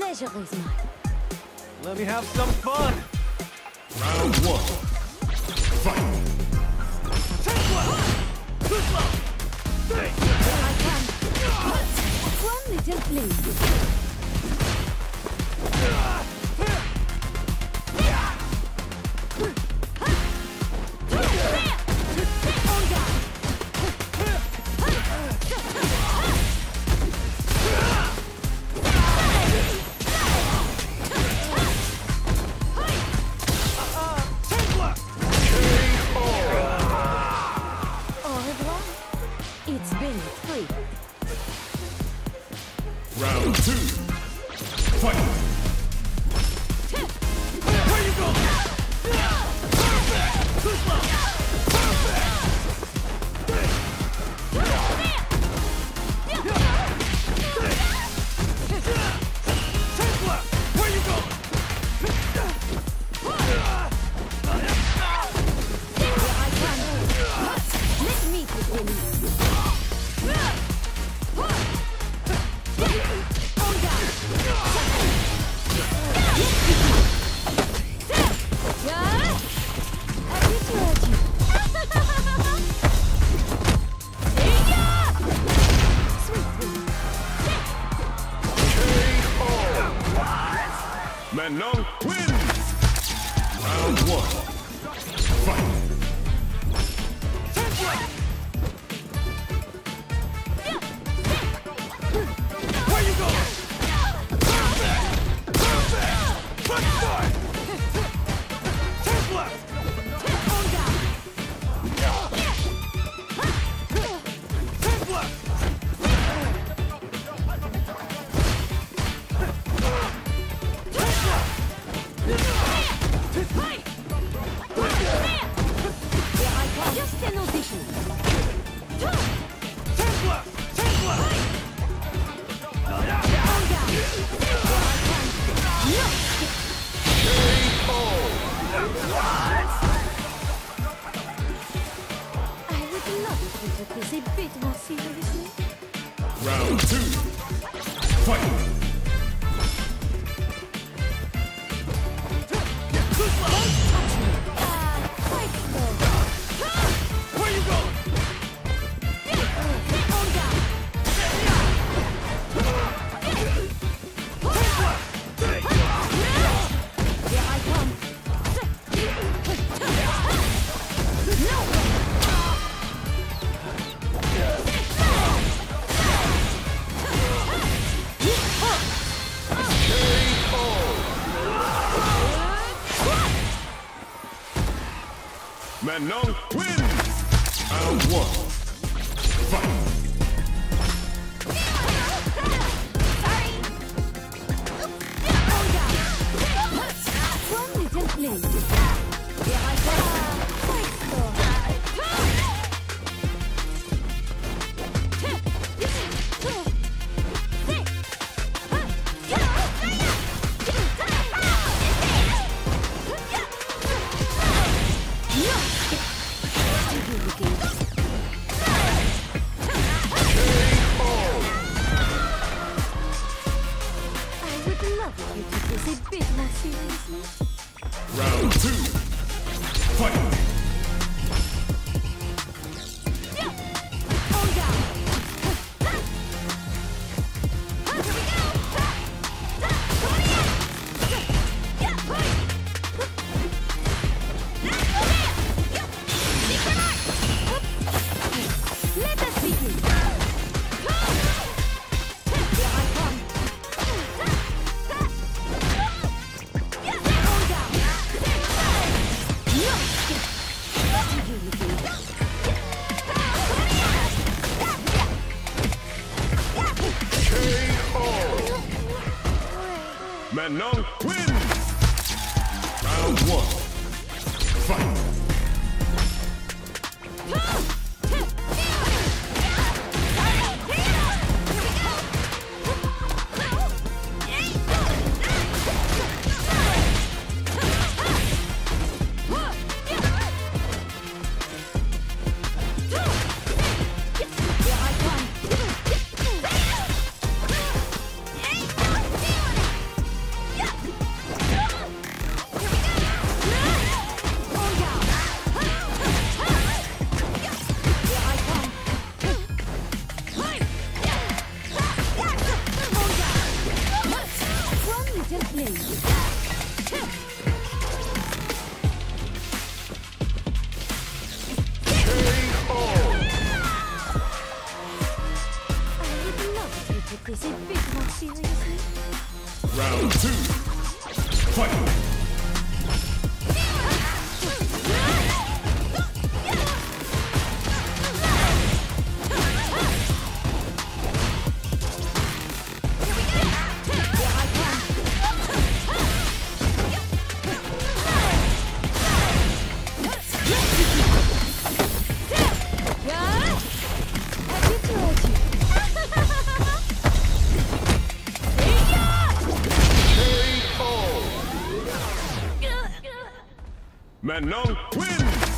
pleasure is mine. Let me have some fun. Round one. Fight. Here I come. One little please. It's been free. Round two. Fight. Where you go? Perfect. Too slow. Take left. Where you go? Here I come. Let me begin. Manon wins! Round one. Fight! Where you go? Perfect! Perfect! Let's start! Take left! Take left! Just an audition. Take left! Take left! I would love if you took this a bit more seriously. Round two. Fight! Where you going? Here I come. Manon wins! Round one. Fight! One little please. Here I come. Quite slow. I would love if you took this a bit more seriously. Round two. Fight! Let us begin. Here I come. Manon wins! Round one. Fight! please. I would love if you took this a bit more seriously. Round 2. Fight! MANON wins!